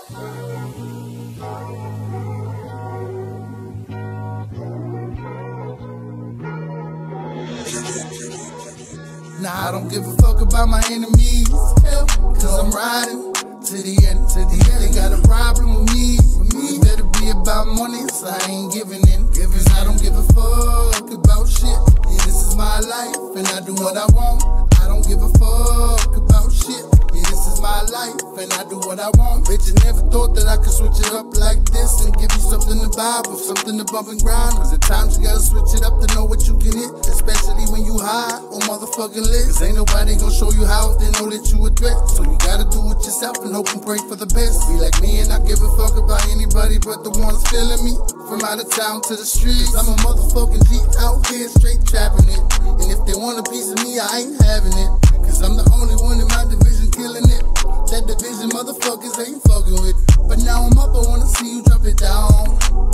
Nah, I don't give a fuck about my enemies, cause I'm riding to the end, They got a problem with me, It better be about money, so I ain't giving in. Cause I don't give a fuck about shit. Yeah, this is my life, and I do what I want. I don't give a fuck about shit. Yeah, this is my life, and I do what I want. Bitch, I never thought that I could switch it up like this and give you something to buy with something to bump and grind. Cause at times you gotta switch it up to know what you can hit, especially when you high or motherfucking lit. Cause ain't nobody gonna show you how if they know that you a threat. So you gotta do it yourself and hope and pray for the best. Be like me and not give a fuck about anybody but the ones feeling me. From out of town to the streets, I'm a motherfucking G out here straight trapping it. And if they want a piece of me, I ain't having it. Cause I'm the only one in my division killing it. That division motherfuckers ain't fucking with. But now I'm up, I wanna see you drop it down.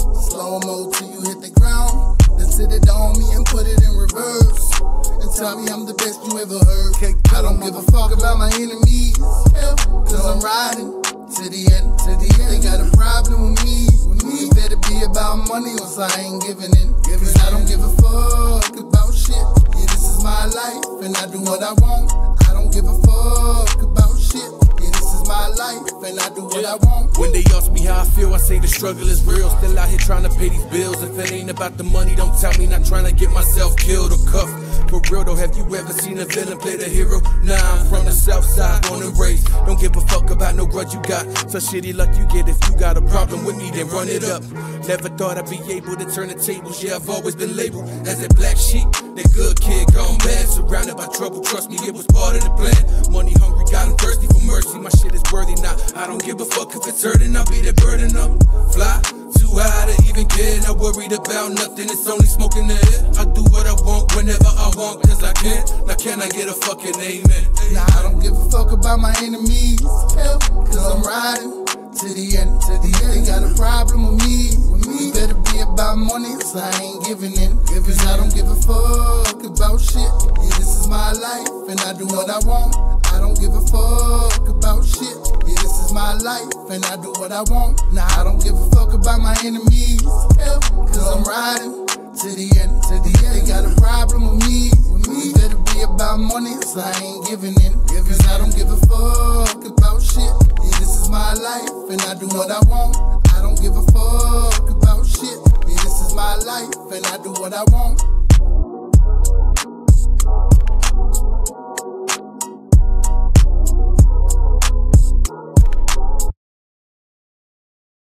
Slow-mo till you hit the ground. Then sit it on me and put it in reverse. And tell me I'm the best you ever heard. I don't give a fuck about my enemies, cause I'm riding to the end, They got a problem with me, It better be about money or I ain't giving in. Cause I don't give a fuck about shit. Yeah, this is my life, and I do what I want. I don't give a fuck about shit. Yeah, this is my life, and I do what I want. When they ask me how I feel, I say the struggle is real. Still out here trying to pay these bills. If it ain't about the money, don't tell me. Not trying to get myself killed or cuffed. For real though, have you ever seen a villain play the hero? Nah, I'm from the south side, born and raised. Don't give a fuck about no grudge you got. So shitty luck you get if you got a problem with me, then run it up. Never thought I'd be able to turn the tables. Yeah, I've always been labeled as a black sheep. That good kid gone bad, surrounded by trouble. Trust me, it was part of the plan. Money hungry, got him thirsty for mercy. My shit is worthy now. I don't give a fuck if it's hurting. I'll be the burden up. Fly too high to even care. Not worried about nothing. It's only smoke in the air. I do what I want whenever I want, cause I can. Now can I get a fucking amen? Nah, I don't give a fuck about my enemies, cause I'm riding to the end, They got a problem with me, It better be about money, so I ain't giving in. Cause I don't give a fuck about shit. Yeah, this is my life, and I do what I want. I don't give a fuck about shit. Yeah, this is my life, and I do what I want. Nah, I don't give a fuck about my enemies, cause I'm riding to the end, They got a problem with me, It better be about money, so I ain't giving in. Cause I don't give a fuck about shit. Yeah, this is my life, and I do what I want. I don't give a fuck about shit. Yeah, this is my life, and I do what I want.